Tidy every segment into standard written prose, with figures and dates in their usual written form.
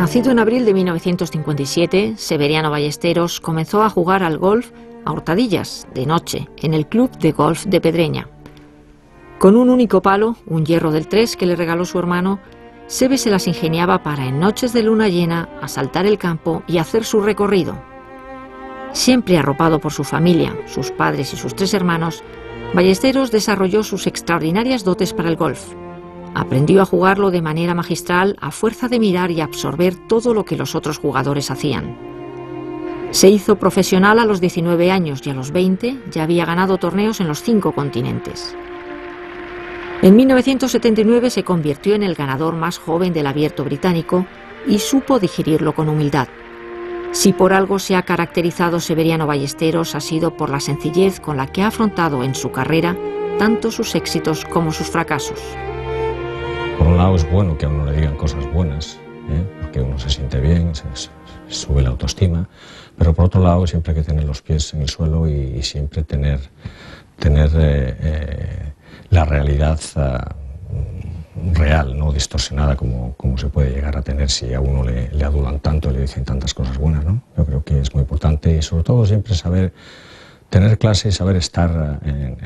Nacido en abril de 1957, Severiano Ballesteros comenzó a jugar al golf a hurtadillas, de noche, en el club de golf de Pedreña. Con un único palo, un hierro del 3 que le regaló su hermano, Seve se las ingeniaba para, en noches de luna llena, asaltar el campo y hacer su recorrido. Siempre arropado por su familia, sus padres y sus 3 hermanos, Ballesteros desarrolló sus extraordinarias dotes para el golf. Aprendió a jugarlo de manera magistral a fuerza de mirar y absorber todo lo que los otros jugadores hacían. Se hizo profesional a los 19 años y a los 20 ya había ganado torneos en los 5 continentes. En 1979 se convirtió en el ganador más joven del Abierto británico y supo digerirlo con humildad. Si por algo se ha caracterizado Severiano Ballesteros ha sido por la sencillez con la que ha afrontado en su carrera tanto sus éxitos como sus fracasos. Por un lado es bueno que a uno le digan cosas buenas, porque uno se siente bien, se sube la autoestima, pero por otro lado siempre hay que tener los pies en el suelo y siempre tener la realidad real, no distorsionada como se puede llegar a tener si a uno le adulan tanto y le dicen tantas cosas buenas, ¿no? Yo creo que es muy importante y sobre todo siempre saber tener clase y saber estar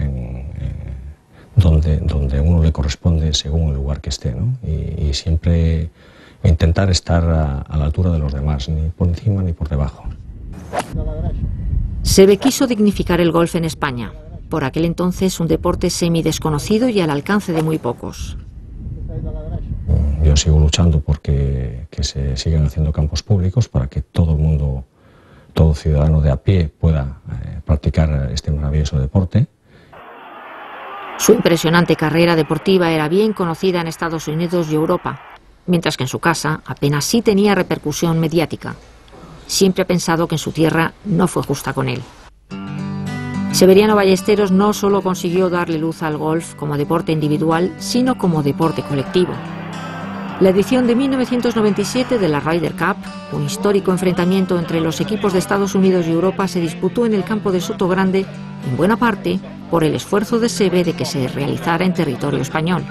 donde a uno le corresponde según el lugar que esté, ¿no? Y siempre intentar estar a la altura de los demás, ni por encima ni por debajo. Seve quiso dignificar el golf en España, por aquel entonces un deporte semidesconocido y al alcance de muy pocos. Yo sigo luchando porque se sigan haciendo campos públicos para que todo el mundo, todo ciudadano de a pie pueda practicar este maravilloso deporte. Su impresionante carrera deportiva era bien conocida en Estados Unidos y Europa, mientras que en su casa apenas sí tenía repercusión mediática. Siempre ha pensado que en su tierra no fue justa con él. Severiano Ballesteros no solo consiguió darle luz al golf como deporte individual, sino como deporte colectivo. La edición de 1997 de la Ryder Cup, un histórico enfrentamiento entre los equipos de Estados Unidos y Europa, se disputó en el campo de Sotogrande, en buena parte por el esfuerzo de Seve de que se realizara en territorio español.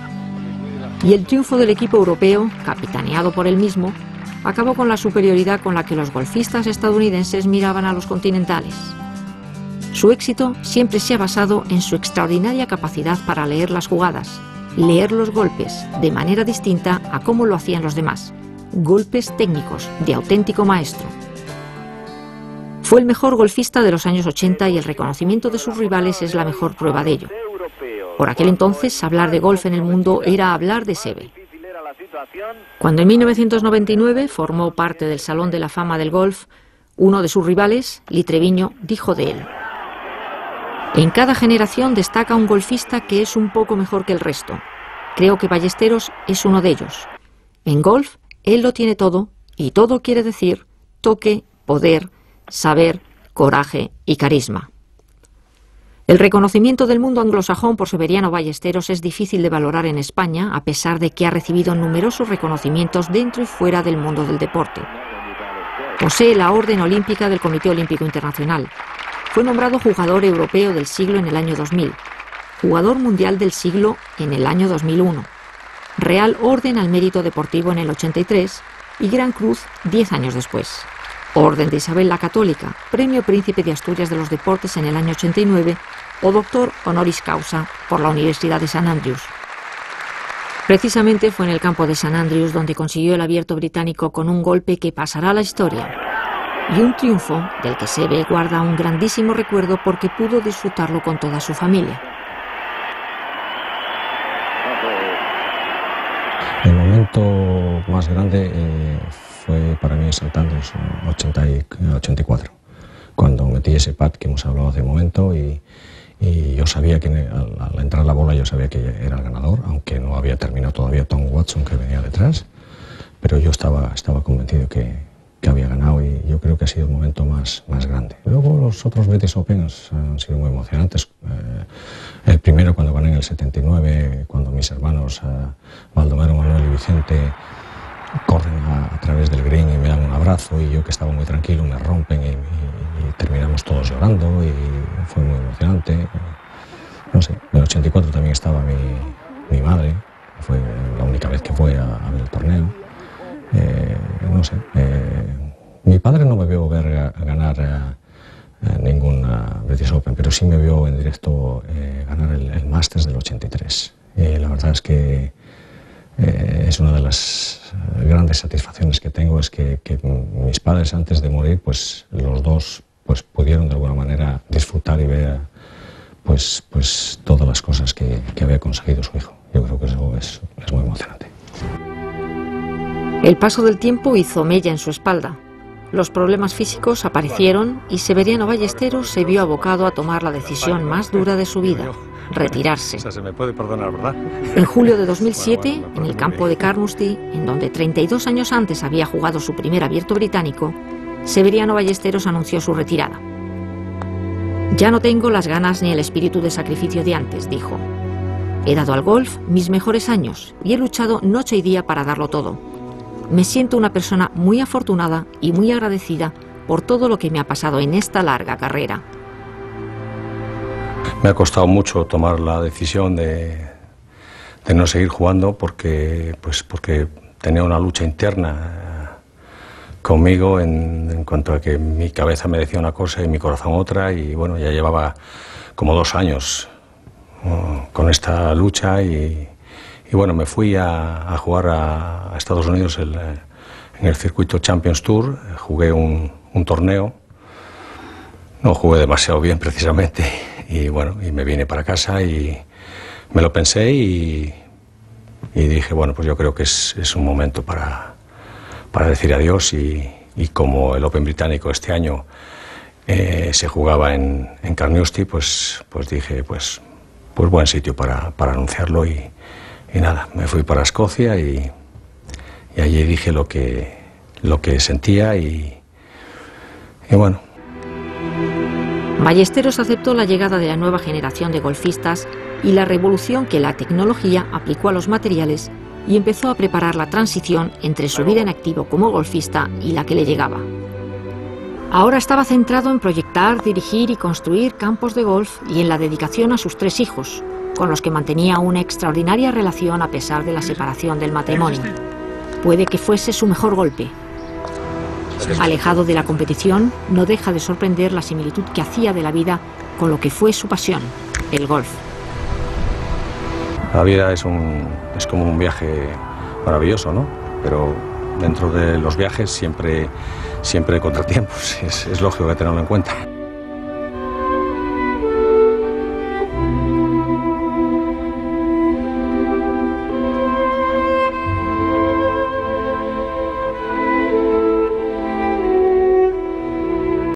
Y el triunfo del equipo europeo, capitaneado por él mismo, acabó con la superioridad con la que los golfistas estadounidenses miraban a los continentales. Su éxito siempre se ha basado en su extraordinaria capacidad para leer las jugadas, leer los golpes de manera distinta a cómo lo hacían los demás. Golpes técnicos, de auténtico maestro. Fue el mejor golfista de los años 80 y el reconocimiento de sus rivales es la mejor prueba de ello. Por aquel entonces, hablar de golf en el mundo era hablar de Seve. Cuando en 1999 formó parte del Salón de la Fama del Golf, uno de sus rivales, Lee Treviño, dijo de él: en cada generación destaca un golfista que es un poco mejor que el resto. Creo que Ballesteros es uno de ellos. En golf, él lo tiene todo, y todo quiere decir toque, poder, saber, coraje y carisma. El reconocimiento del mundo anglosajón por Severiano Ballesteros es difícil de valorar en España, a pesar de que ha recibido numerosos reconocimientos dentro y fuera del mundo del deporte. Posee la Orden Olímpica del Comité Olímpico Internacional. Fue nombrado Jugador Europeo del Siglo en el año 2000, Jugador Mundial del Siglo en el año 2001, Real Orden al Mérito Deportivo en el 83 y Gran Cruz 10 años después. Orden de Isabel la Católica, Premio Príncipe de Asturias de los Deportes en el año 89 o Doctor Honoris Causa por la Universidad de St. Andrews. Precisamente fue en el campo de St. Andrews donde consiguió el Abierto británico con un golpe que pasará a la historia. Y un triunfo del que Seve guarda un grandísimo recuerdo porque pudo disfrutarlo con toda su familia. El momento más grande fue para mí en St. Andrews en 84, cuando metí ese pad que hemos hablado hace un momento y yo sabía que al entrar la bola yo sabía que era el ganador, aunque no había terminado todavía Tom Watson que venía detrás, pero yo estaba convencido que había ganado y yo creo que ha sido el momento más grande. Luego los otros British Opens han sido muy emocionantes. El primero cuando gané en el 79, cuando mis hermanos Baldomero, Manuel y Vicente corren a través del green y me dan un abrazo y yo que estaba muy tranquilo me rompen y terminamos todos llorando y fue muy emocionante. No sé, en el 84 también estaba mi madre, fue la única vez que fue a ver el torneo. no sé, mi padre no me vio ganar ningún British Open, pero sí me vio en directo ganar el Masters del 83. La verdad es que es una de las grandes satisfacciones que tengo, es que mis padres antes de morir, pues los dos pues pudieron de alguna manera disfrutar y ver pues todas las cosas que había conseguido su hijo. Yo creo que eso es muy emocionante. El paso del tiempo hizo mella en su espalda. Los problemas físicos aparecieron y Severiano Ballesteros se vio abocado a tomar la decisión más dura de su vida: retirarse. Se me puede perdonar, ¿verdad? En julio de 2007, en el campo de Carnoustie, en donde 32 años antes había jugado su primer abierto británico, Severiano Ballesteros anunció su retirada. «Ya no tengo las ganas ni el espíritu de sacrificio de antes», dijo. «He dado al golf mis mejores años y he luchado noche y día para darlo todo. Me siento una persona muy afortunada y muy agradecida por todo lo que me ha pasado en esta larga carrera». Me ha costado mucho tomar la decisión de no seguir jugando porque tenía una lucha interna conmigo en cuanto a que mi cabeza me decía una cosa y mi corazón otra, y bueno, ya llevaba como 2 años con esta lucha y bueno, me fui a jugar a Estados Unidos en el circuito Champions Tour. Jugué un torneo, no jugué demasiado bien precisamente, y bueno, y me vine para casa y me lo pensé y dije, bueno, pues yo creo que es un momento para decir adiós, y como el Open británico este año se jugaba en Carnoustie, pues dije, pues buen sitio para anunciarlo, y nada, me fui para Escocia y allí dije lo que sentía y bueno. Ballesteros aceptó la llegada de la nueva generación de golfistas y la revolución que la tecnología aplicó a los materiales, y empezó a preparar la transición entre su vida en activo como golfista y la que le llegaba. Ahora estaba centrado en proyectar, dirigir y construir campos de golf y en la dedicación a sus 3 hijos, con los que mantenía una extraordinaria relación a pesar de la separación del matrimonio. Puede que fuese su mejor golpe. Alejado de la competición, no deja de sorprender la similitud que hacía de la vida con lo que fue su pasión, el golf. La vida es como un viaje maravilloso, ¿no? Pero dentro de los viajes siempre hay contratiempos, es lógico que tenerlo en cuenta.